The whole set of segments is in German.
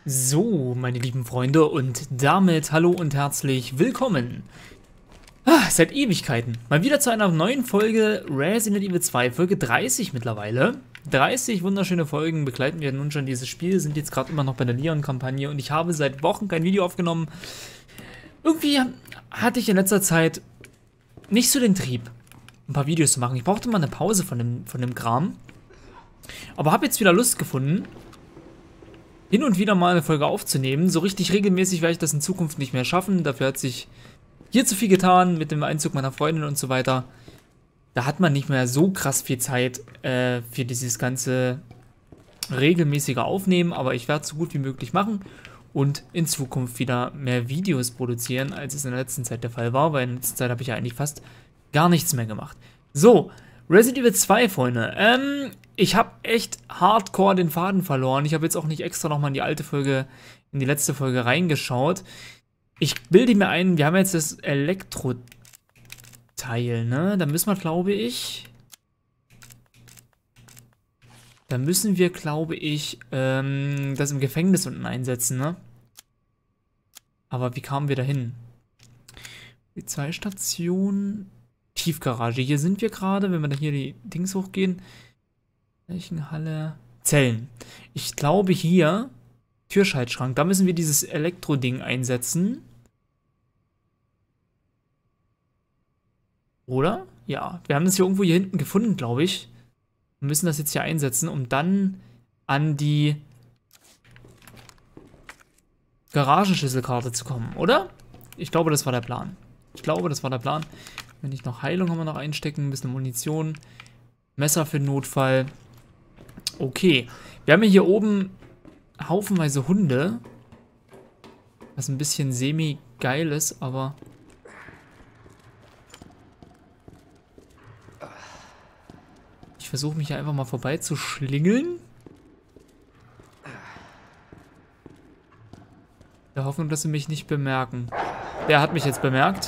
So, meine lieben Freunde, und damit hallo und herzlich willkommen. Seit Ewigkeiten. Mal wieder zu einer neuen Folge Resident Evil 2, Folge 30 mittlerweile. 30 wunderschöne Folgen begleiten wir nun schon dieses Spiel, sind jetzt gerade immer noch bei der Leon-Kampagne und ich habe seit Wochen kein Video aufgenommen. Irgendwie hatte ich in letzter Zeit nicht so den Trieb, ein paar Videos zu machen. Ich brauchte mal eine Pause von dem Kram. Aber habe jetzt wieder Lust gefunden, hin und wieder mal eine Folge aufzunehmen. So richtig regelmäßig werde ich das in Zukunft nicht mehr schaffen. Dafür hat sich hier zu viel getan mit dem Einzug meiner Freundin und so weiter. Da hat man nicht mehr so krass viel Zeit für dieses ganze regelmäßige Aufnehmen. Aber ich werde es so gut wie möglich machen und in Zukunft wieder mehr Videos produzieren, als es in der letzten Zeit der Fall war. Weil in der letzten Zeit habe ich ja eigentlich fast gar nichts mehr gemacht. So, Resident Evil 2, Freunde. Ich habe echt hardcore den Faden verloren. Ich habe jetzt auch nicht extra nochmal in die alte Folge, in die letzte Folge reingeschaut. Ich bilde mir ein, wir haben jetzt das Elektro-Teil, ne? Da müssen wir, glaube ich, das im Gefängnis unten einsetzen, ne? Aber wie kamen wir da hin? Polizeistation, Tiefgarage. Hier sind wir gerade, wenn wir dann hier die Dings hochgehen. Halle. Zellen. Ich glaube hier, Türschaltschrank, da müssen wir dieses Elektro-Ding einsetzen. Oder? Ja, wir haben das hier irgendwo hier hinten gefunden, glaube ich. Wir müssen das jetzt hier einsetzen, um dann an die Garagenschlüsselkarte zu kommen, oder? Ich glaube, das war der Plan. Wenn nicht noch Heilung haben wir noch einstecken, ein bisschen Munition, Messer für den Notfall. Okay, wir haben hier oben haufenweise Hunde, was ein bisschen semi-geil ist, aber ich versuche mich hier einfach mal vorbei zu schlingeln. Der Hoffnung, dass sie mich nicht bemerken. Der hat mich jetzt bemerkt.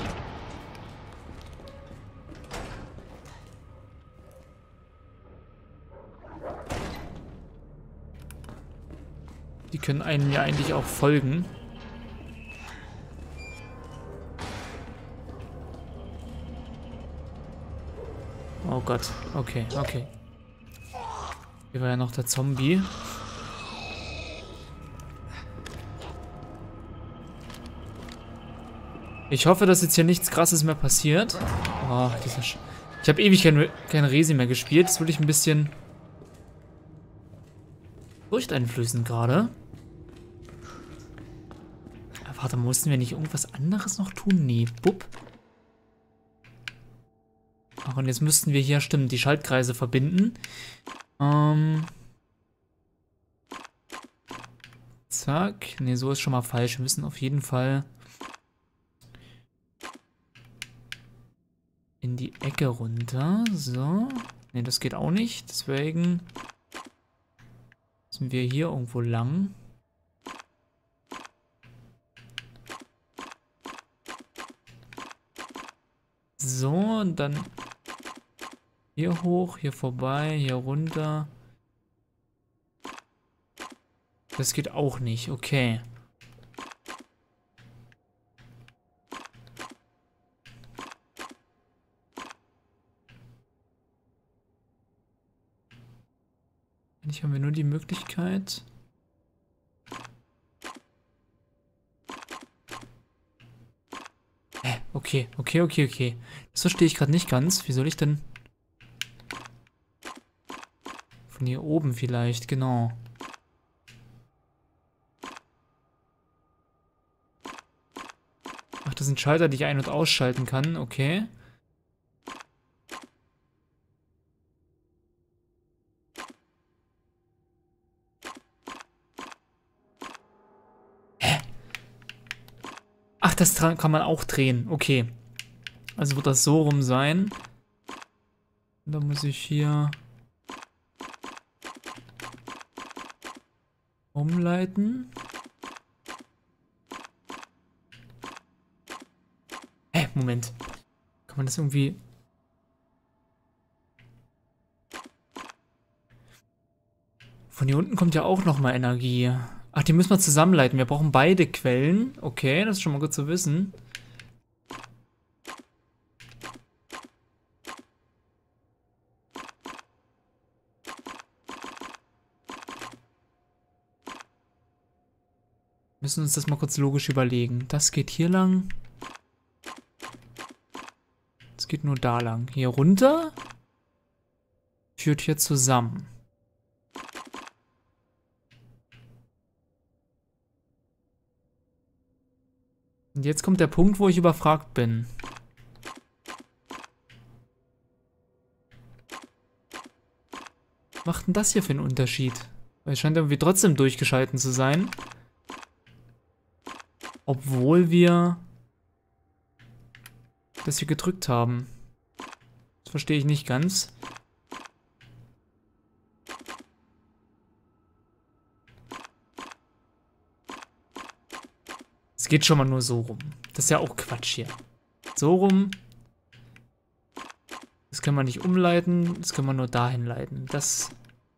Die können einem ja eigentlich auch folgen. Oh Gott, okay. Hier war ja noch der Zombie. Ich hoffe, dass jetzt hier nichts Krasses mehr passiert. Oh, ich habe ewig kein Resi mehr gespielt. Das würde ich ein bisschen furchteinflößend gerade. Warte, mussten wir nicht irgendwas anderes noch tun? Nee, bupp. Ach, und jetzt müssten wir hier, stimmt, die Schaltkreise verbinden. Zack. Ne, so ist schon mal falsch. Wir müssen auf jeden Fall in die Ecke runter. So. Ne, das geht auch nicht. Deswegen müssen wir hier irgendwo lang. So, und dann hier hoch, hier vorbei, hier runter. Das geht auch nicht, okay. Eigentlich haben wir nur die Möglichkeit. Okay. Das verstehe ich gerade nicht ganz. Wie soll ich denn... Von hier oben vielleicht, genau. Ach, das sind Schalter, die ich ein- und ausschalten kann. Okay. Ach, das kann man auch drehen. Okay. Also wird das so rum sein. Da muss ich hier umleiten. Moment. Kann man das irgendwie... Von hier unten kommt ja auch nochmal Energie. Ach, die müssen wir zusammenleiten. Wir brauchen beide Quellen. Okay, das ist schon mal gut zu wissen. Müssen uns das mal kurz logisch überlegen. Das geht hier lang. Das geht nur da lang. Hier runter. Führt hier zusammen. Und jetzt kommt der Punkt, wo ich überfragt bin. Was macht denn das hier für einen Unterschied? Weil es scheint irgendwie trotzdem durchgeschalten zu sein. Obwohl wir das hier gedrückt haben. Das verstehe ich nicht ganz. Es geht schon mal nur so rum. Das ist ja auch Quatsch hier. So rum. Das können wir nicht umleiten. Das können wir nur dahin leiten. Das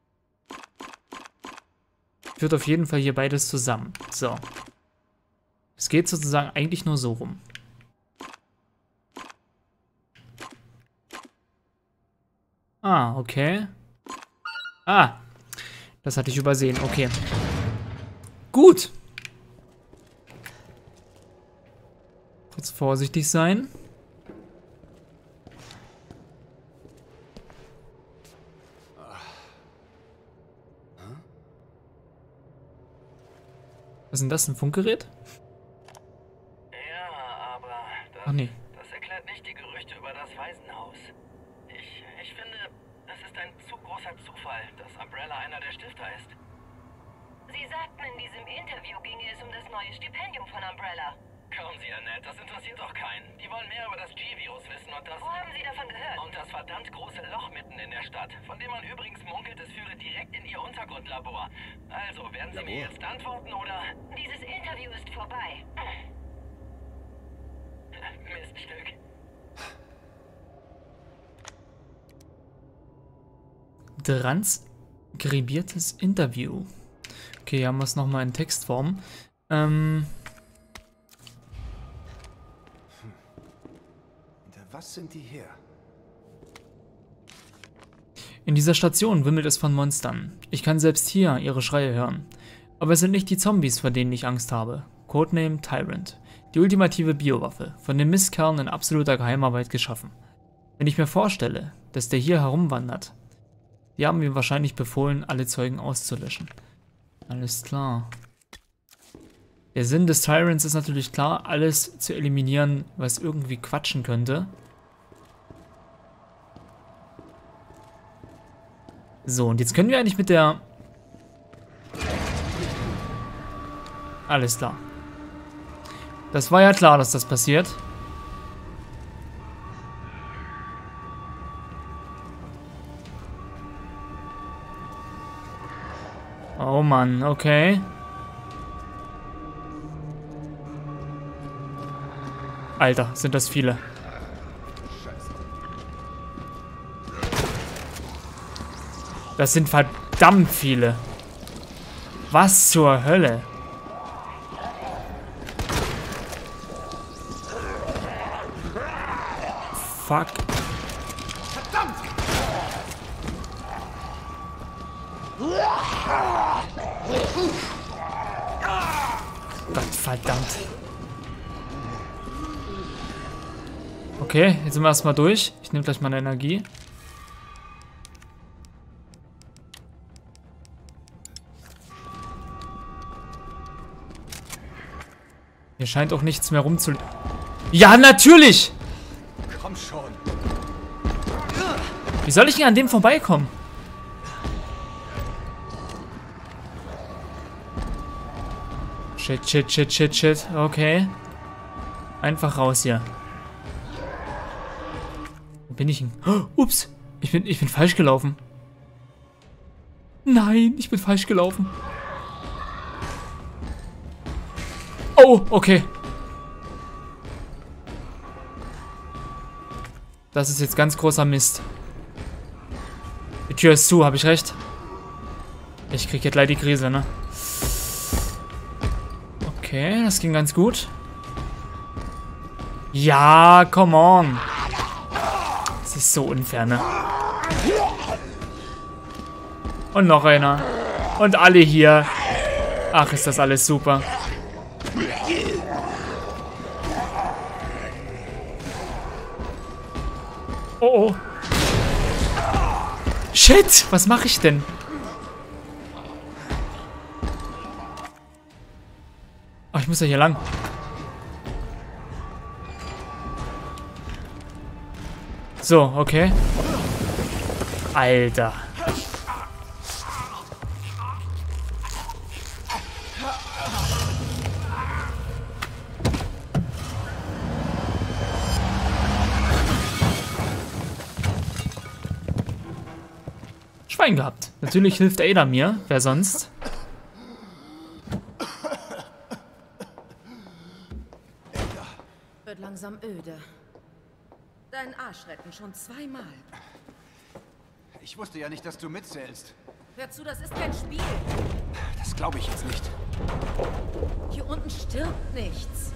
führt auf jeden Fall hier beides zusammen. So. Es geht sozusagen eigentlich nur so rum. Ah, okay. Ah. Das hatte ich übersehen. Okay. Gut. Kurz vorsichtig sein. Was ist denn das? Ein Funkgerät? Ja, aber Ach nee. das erklärt nicht die Gerüchte über das Waisenhaus. Ich finde, es ist ein zu großer Zufall, dass Umbrella einer der Stifter ist. Sie sagten, in diesem Interview ginge es um das neue Stipendium von Umbrella. Kommen Sie, Annette, das interessiert doch keinen. Die wollen mehr über das G-Virus wissen und das... Wo haben Sie davon gehört? Und das verdammt große Loch mitten in der Stadt, von dem man übrigens munkelt, es führe direkt in Ihr Untergrundlabor. Also, werden Sie mir jetzt antworten oder... Dieses Interview ist vorbei. Miststück. Transkribiertes Interview. Okay, hier haben wir es nochmal in Textform. Was sind die her? In dieser Station wimmelt es von Monstern. Ich kann selbst hier ihre Schreie hören. Aber es sind nicht die Zombies, vor denen ich Angst habe. Codename Tyrant. Die ultimative Biowaffe, von den Mistkerlen in absoluter Geheimarbeit geschaffen. Wenn ich mir vorstelle, dass der hier herumwandert, die haben mir wahrscheinlich befohlen, alle Zeugen auszulöschen. Alles klar. Der Sinn des Tyrants ist natürlich klar, alles zu eliminieren, was irgendwie quatschen könnte. So, und jetzt können wir eigentlich mit der... Alles klar. Das war ja klar, dass das passiert. Oh Mann, okay. Alter, sind das viele. Das sind verdammt viele. Was zur Hölle? Fuck. Verdammt! Gott verdammt. Okay, jetzt sind wir erstmal durch. Ich nehme gleich meine Energie. Hier scheint auch nichts mehr rumzu... Ja, natürlich! Komm schon. Wie soll ich denn an dem vorbeikommen? Shit, shit, shit, shit, shit. Okay. Einfach raus hier. Wo bin ich denn? Oh, ups. Ich bin falsch gelaufen. Nein, ich bin falsch gelaufen. Oh, okay. Das ist jetzt ganz großer Mist. Die Tür ist zu, habe ich recht? Ich krieg jetzt gleich die Krise, ne? Okay, das ging ganz gut. Ja, come on. Das ist so unfair, ne? Und noch einer. Und alle hier. Ach, ist das alles super. Oh, oh. Shit, was mache ich denn? Ach, ich muss ja hier lang. So, okay. Alter. Schwein gehabt. Natürlich hilft Ada mir. Wer sonst? Wird langsam öde. Deinen Arsch retten schon zweimal. Ich wusste ja nicht, dass du mitzählst. Hör zu, das ist kein Spiel. Das glaube ich jetzt nicht. Hier unten stirbt nichts.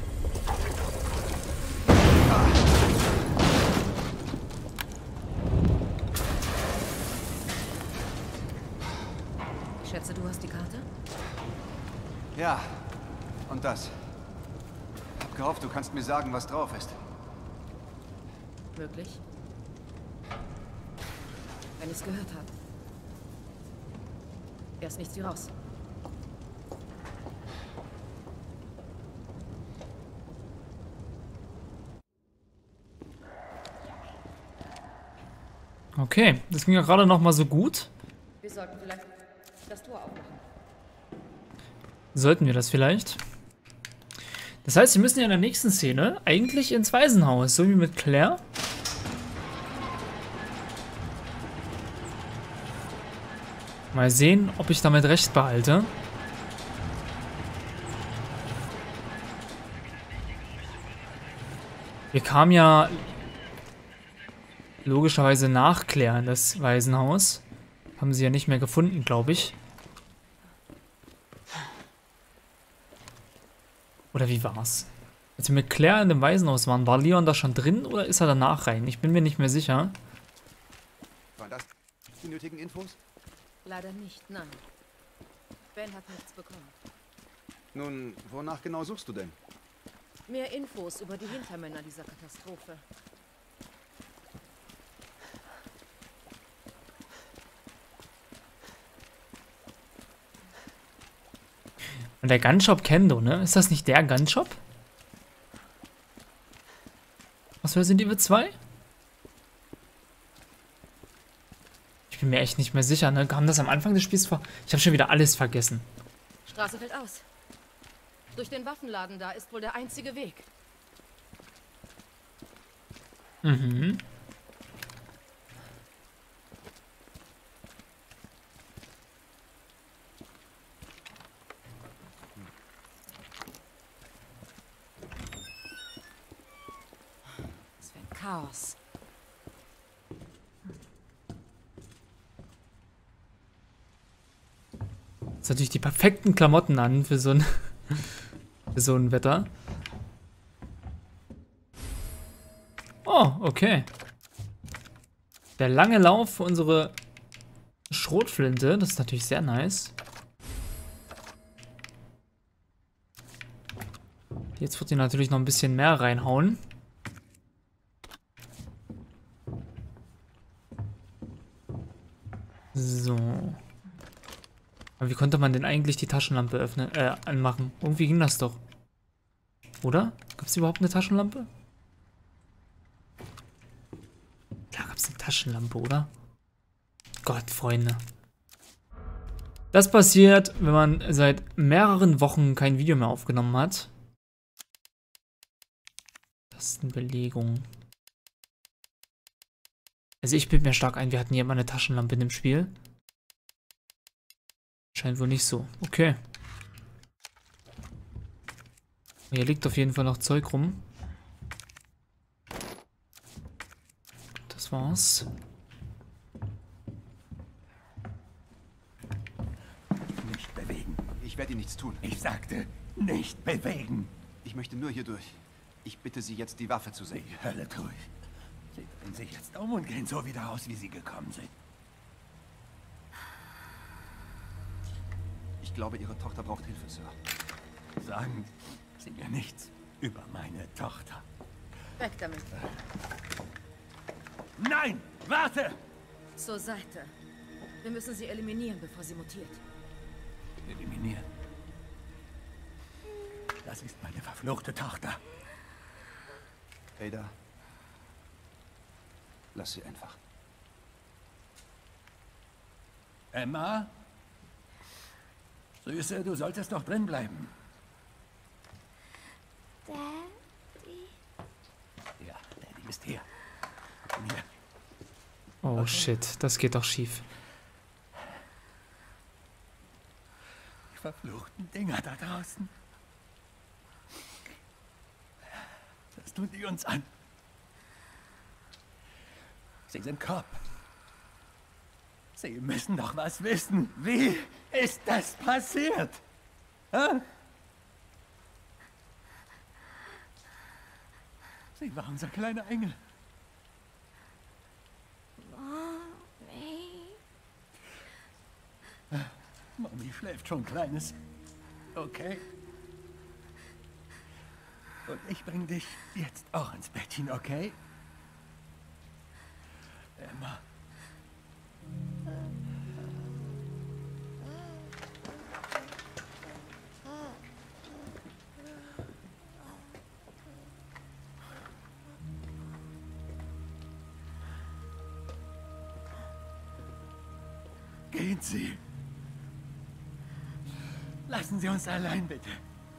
Ich schätze, du hast die Karte? Ja, und das. Hab gehofft, du kannst mir sagen, was drauf ist. Möglich. Wenn ich's gehört habe. Erst nichts wie raus. Okay, das ging ja gerade noch mal so gut. Wir sollten vielleicht das Tor aufmachen. Sollten wir das vielleicht? Das heißt, wir müssen ja in der nächsten Szene eigentlich ins Waisenhaus, so wie mit Claire. Mal sehen, ob ich damit recht behalte. Wir kamen ja logischerweise nach Claire in das Waisenhaus. Haben sie ja nicht mehr gefunden, glaube ich. Oder wie war's? Als wir mit Claire in dem Waisenhaus waren, war Leon da schon drin oder ist er danach rein? Ich bin mir nicht mehr sicher. Waren das die nötigen Infos? Leider nicht, nein. Ben hat nichts bekommen. Nun, wonach genau suchst du denn? Mehr Infos über die Hintermänner dieser Katastrophe. Und der Gunshop Kendo, ne? Ist das nicht der Gunshop? Was für sind die mit 2? Ich bin mir echt nicht mehr sicher, ne? Kam das am Anfang des Spiels vor? Ich habe schon wieder alles vergessen. Straße fällt aus. Durch den Waffenladen da ist wohl der einzige Weg. Mhm. Das wäre ein Chaos. Das ist natürlich die perfekten Klamotten an für so ein, für so ein Wetter. Oh, okay. Der lange Lauf für unsere Schrotflinte, das ist natürlich sehr nice. Jetzt wird die natürlich noch ein bisschen mehr reinhauen. So. Aber wie konnte man denn eigentlich die Taschenlampe öffnen, anmachen? Irgendwie ging das doch. Oder? Gab es überhaupt eine Taschenlampe? Klar gab es eine Taschenlampe, oder? Gott, Freunde. Das passiert, wenn man seit mehreren Wochen kein Video mehr aufgenommen hat. Das ist eine Belegung. Also ich bilde mir stark ein, wir hatten hier immer eine Taschenlampe in dem Spiel. Scheint wohl nicht so. Okay. Hier liegt auf jeden Fall noch Zeug rum. Das war's. Nicht bewegen. Ich werde dir nichts tun. Ich sagte, nicht bewegen. Ich möchte nur hier durch. Ich bitte Sie jetzt, die Waffe zu Die senken. Hölle tue ich. Sie drehen sich jetzt um und gehen so wieder raus, wie sie gekommen sind. Ich glaube, Ihre Tochter braucht Hilfe, Sir. Sagen Sie mir nichts über meine Tochter. Weg damit. Nein! Warte! Zur Seite. Wir müssen sie eliminieren, bevor sie mutiert. Eliminieren. Das ist meine verfluchte Tochter. Ada, lass sie einfach. Emma? Süße, du solltest doch drin bleiben. Daddy. Ja, Daddy ist hier. Komm hier. Oh shit, das geht doch schief. Die verfluchten Dinger da draußen. Das tun die uns an. Sie sind Cop. Sie müssen doch was wissen. Wie ist das passiert? Hä? Sie war unser kleiner Engel. Mommy. Mami schläft schon, Kleines. Okay. Und ich bring dich jetzt auch ins Bettchen, okay? Emma. Gehen Sie. Lassen Sie uns allein, bitte.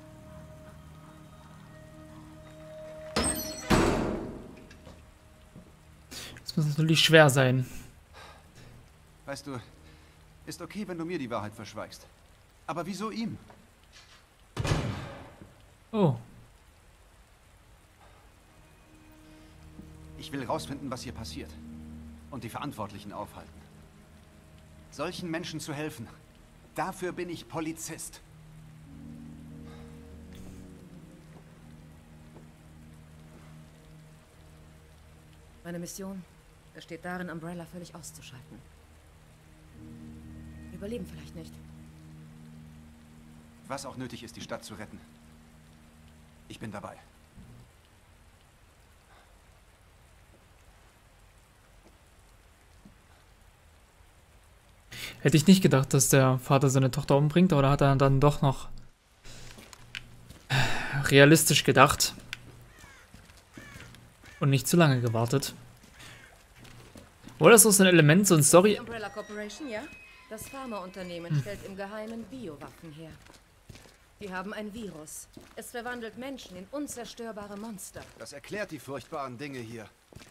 Das muss natürlich schwer sein. Weißt du, ist okay, wenn du mir die Wahrheit verschweigst. Aber wieso ihm? Oh, Ich will rausfinden, was hier passiert. Und die Verantwortlichen aufhalten. Solchen Menschen zu helfen, dafür bin ich Polizist. Meine Mission besteht darin, Umbrella völlig auszuschalten. Überleben vielleicht nicht. Was auch nötig ist, die Stadt zu retten. Ich bin dabei. hätte ich nicht gedacht, dass der Vater seine Tochter umbringt, oder hat er dann doch noch realistisch gedacht und nicht zu lange gewartet. Oder ist das so ein Element, so ein Story... Die Umbrella Corporation, ja? Das Pharmaunternehmen stellt im Geheimen Biowaffen her. Die haben ein Virus. Es verwandelt Menschen in unzerstörbare Monster. Das erklärt die furchtbaren Dinge hier.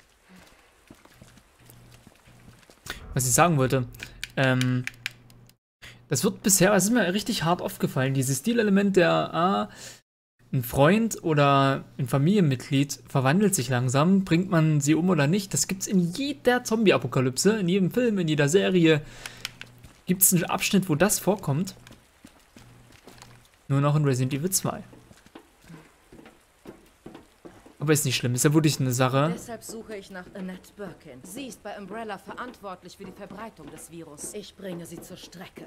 Was ich sagen wollte, das wird bisher, es ist mir richtig hart aufgefallen, dieses Stilelement der, ein Freund oder ein Familienmitglied verwandelt sich langsam, bringt man sie um oder nicht, das gibt's in jeder Zombie-Apokalypse, in jedem Film, in jeder Serie, gibt's einen Abschnitt, wo das vorkommt. Nur noch in Resident Evil 2. Aber ist nicht schlimm, ist ja wirklich eine Sache. Deshalb suche ich nach Annette Birkin. Sie ist bei Umbrella verantwortlich für die Verbreitung des Virus. Ich bringe sie zur Strecke.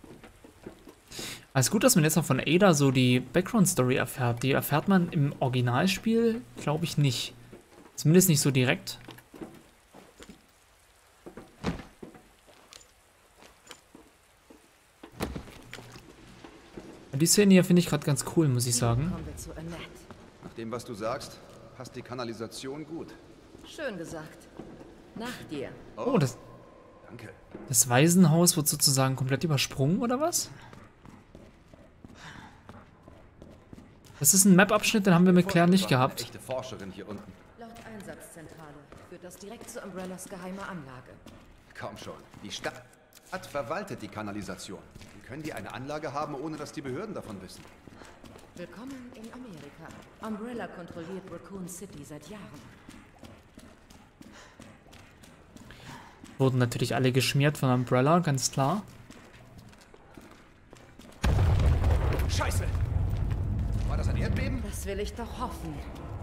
Also gut, dass man jetzt noch von Ada so die Background-Story erfährt. Die erfährt man im Originalspiel, glaube ich, nicht. Zumindest nicht so direkt. Die Szene hier finde ich gerade ganz cool, muss ich sagen. Kommen wir zu Annette. Nach dem, was du sagst, passt die Kanalisation gut. Schön gesagt. Nach dir. Oh, das Danke. Waisenhaus wird sozusagen komplett übersprungen, oder was? Das ist ein Map-Abschnitt, den haben wir mit Claire nicht Eine gehabt. echte Forscherin hier unten. Laut Einsatzzentrale führt das direkt zu Umbrellas geheimer Anlage. Kaum schon. Die Stadt verwaltet die Kanalisation. Wie können die eine Anlage haben, ohne dass die Behörden davon wissen? Willkommen in Amerika. Umbrella kontrolliert Raccoon City seit Jahren. Wurden natürlich alle geschmiert von Umbrella, ganz klar. Scheiße! will ich doch hoffen.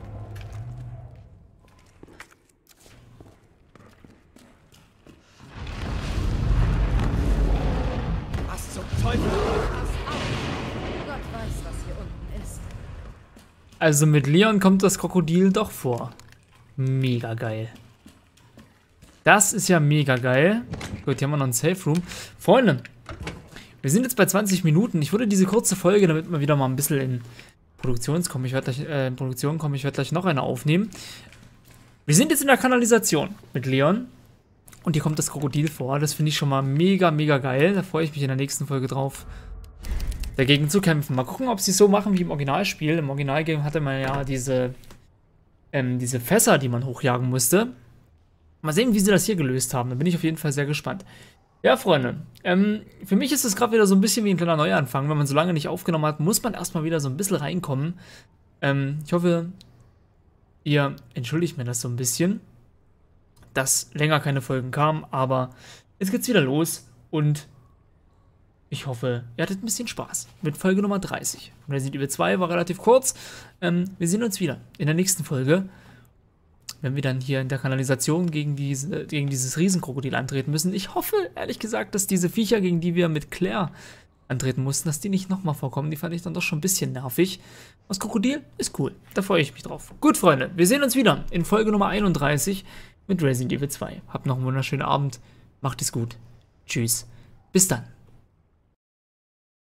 Was zum Teufel? Gott weiß, was hier unten ist. Also mit Leon kommt das Krokodil doch vor. Mega geil. Das ist ja mega geil. Gut, hier haben wir noch einen Safe Room. Freunde, wir sind jetzt bei 20 Minuten. Ich würde diese kurze Folge, damit wir wieder mal ein bisschen in Produktion kommen. Ich werde gleich noch eine aufnehmen. Wir sind jetzt in der Kanalisation mit Leon. Und hier kommt das Krokodil vor. Das finde ich schon mal mega, mega geil. Da freue ich mich in der nächsten Folge drauf, dagegen zu kämpfen. Mal gucken, ob sie es so machen wie im Originalspiel. Im Originalgame hatte man ja diese Fässer, die man hochjagen musste. Mal sehen, wie sie das hier gelöst haben. Da bin ich auf jeden Fall sehr gespannt. Ja, Freunde, für mich ist es gerade wieder so ein bisschen wie ein kleiner Neuanfang. Wenn man so lange nicht aufgenommen hat, muss man erstmal wieder so ein bisschen reinkommen. Ich hoffe, ihr entschuldigt mir das so ein bisschen, dass länger keine Folgen kamen, aber jetzt geht's wieder los und ich hoffe, ihr hattet ein bisschen Spaß mit Folge Nummer 30. Resident Evil 2 war relativ kurz. Wir sehen uns wieder in der nächsten Folge, wenn wir dann hier in der Kanalisation gegen dieses Riesenkrokodil antreten müssen. Ich hoffe, ehrlich gesagt, dass diese Viecher, gegen die wir mit Claire antreten mussten, dass die nicht nochmal vorkommen. Die fand ich dann doch schon ein bisschen nervig. Das Krokodil ist cool. Da freue ich mich drauf. Gut, Freunde, wir sehen uns wieder in Folge Nummer 31 mit Resident Evil 2. Habt noch einen wunderschönen Abend. Macht es gut. Tschüss. Bis dann.